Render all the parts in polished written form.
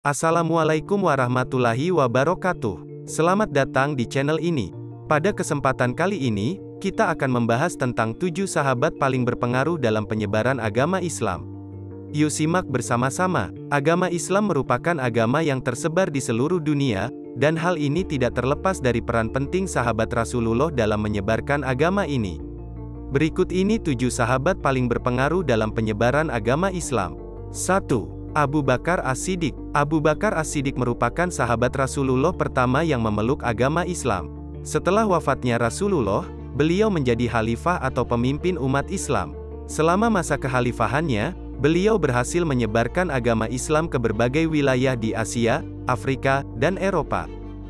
Assalamualaikum warahmatullahi wabarakatuh. Selamat datang di channel ini. Pada kesempatan kali ini, kita akan membahas tentang 7 sahabat paling berpengaruh dalam penyebaran agama Islam. Yuk simak bersama-sama. Agama Islam merupakan agama yang tersebar di seluruh dunia, dan hal ini tidak terlepas dari peran penting sahabat Rasulullah dalam menyebarkan agama ini. Berikut ini 7 sahabat paling berpengaruh dalam penyebaran agama Islam. 1. Abu Bakar As-Siddiq. Abu Bakar As-Siddiq merupakan sahabat Rasulullah pertama yang memeluk agama Islam. Setelah wafatnya Rasulullah, beliau menjadi khalifah atau pemimpin umat Islam. Selama masa kekhalifahannya, beliau berhasil menyebarkan agama Islam ke berbagai wilayah di Asia, Afrika, dan Eropa.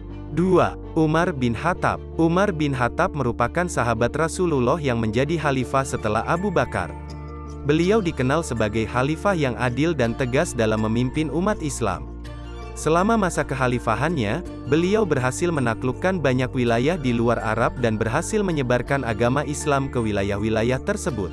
2. Umar bin Khattab. Umar bin Khattab merupakan sahabat Rasulullah yang menjadi khalifah setelah Abu Bakar. Beliau dikenal sebagai khalifah yang adil dan tegas dalam memimpin umat Islam. Selama masa kekhalifahannya, beliau berhasil menaklukkan banyak wilayah di luar Arab dan berhasil menyebarkan agama Islam ke wilayah-wilayah tersebut.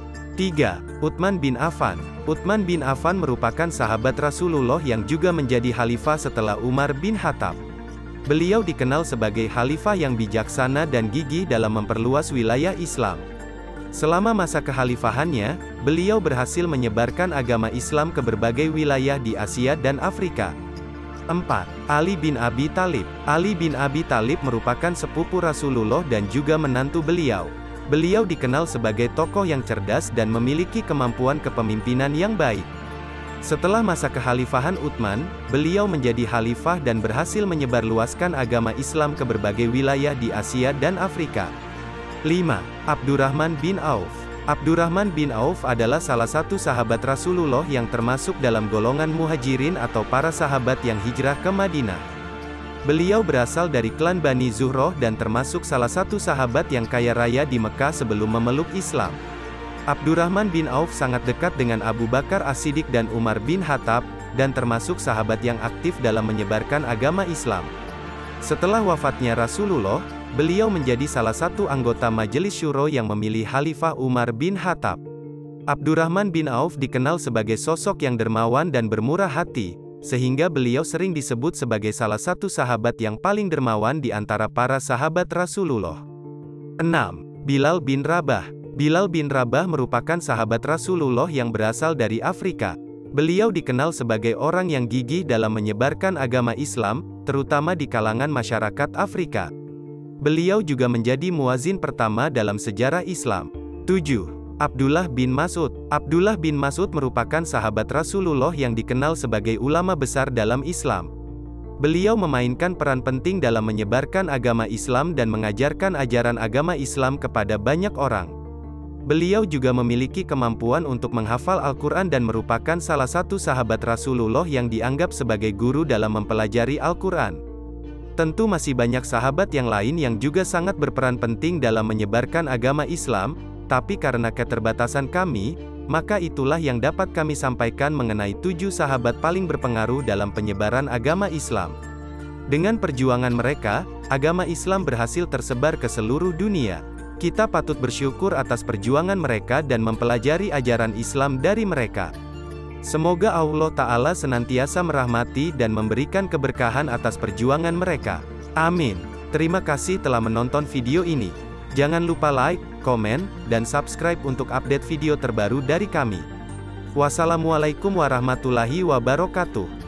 3. Utsman bin Affan. Utsman bin Affan merupakan sahabat Rasulullah yang juga menjadi khalifah setelah Umar bin Khattab. Beliau dikenal sebagai khalifah yang bijaksana dan gigih dalam memperluas wilayah Islam. Selama masa kekhalifahannya, beliau berhasil menyebarkan agama Islam ke berbagai wilayah di Asia dan Afrika. 4. Ali bin Abi Thalib. Ali bin Abi Thalib merupakan sepupu Rasulullah dan juga menantu beliau. Beliau dikenal sebagai tokoh yang cerdas dan memiliki kemampuan kepemimpinan yang baik. Setelah masa kekhalifahan Utsman, beliau menjadi khalifah dan berhasil menyebarluaskan agama Islam ke berbagai wilayah di Asia dan Afrika. 5. Abdurrahman bin Auf. Abdurrahman bin Auf adalah salah satu sahabat Rasulullah yang termasuk dalam golongan muhajirin atau para sahabat yang hijrah ke Madinah. Beliau berasal dari klan Bani Zuhroh dan termasuk salah satu sahabat yang kaya raya di Mekah sebelum memeluk Islam. Abdurrahman bin Auf sangat dekat dengan Abu Bakar As-Siddiq dan Umar bin Khattab, dan termasuk sahabat yang aktif dalam menyebarkan agama Islam. Setelah wafatnya Rasulullah, beliau menjadi salah satu anggota Majelis Syuro yang memilih Khalifah Umar bin Khattab. Abdurrahman bin Auf dikenal sebagai sosok yang dermawan dan bermurah hati, sehingga beliau sering disebut sebagai salah satu sahabat yang paling dermawan di antara para sahabat Rasulullah. 6. Bilal bin Rabah. Bilal bin Rabah merupakan sahabat Rasulullah yang berasal dari Afrika. Beliau dikenal sebagai orang yang gigih dalam menyebarkan agama Islam, terutama di kalangan masyarakat Afrika. Beliau juga menjadi muazin pertama dalam sejarah Islam. 7. Abdullah bin Mas'ud. Abdullah bin Mas'ud merupakan sahabat Rasulullah yang dikenal sebagai ulama besar dalam Islam. Beliau memainkan peran penting dalam menyebarkan agama Islam dan mengajarkan ajaran agama Islam kepada banyak orang. Beliau juga memiliki kemampuan untuk menghafal Al-Quran dan merupakan salah satu sahabat Rasulullah yang dianggap sebagai guru dalam mempelajari Al-Quran. Tentu masih banyak sahabat yang lain yang juga sangat berperan penting dalam menyebarkan agama Islam, tapi karena keterbatasan kami, maka itulah yang dapat kami sampaikan mengenai 7 sahabat paling berpengaruh dalam penyebaran agama Islam. Dengan perjuangan mereka, agama Islam berhasil tersebar ke seluruh dunia. Kita patut bersyukur atas perjuangan mereka dan mempelajari ajaran Islam dari mereka. Semoga Allah Ta'ala senantiasa merahmati dan memberikan keberkahan atas perjuangan mereka. Amin. Terima kasih telah menonton video ini. Jangan lupa like, komen, dan subscribe untuk update video terbaru dari kami. Wassalamualaikum warahmatullahi wabarakatuh.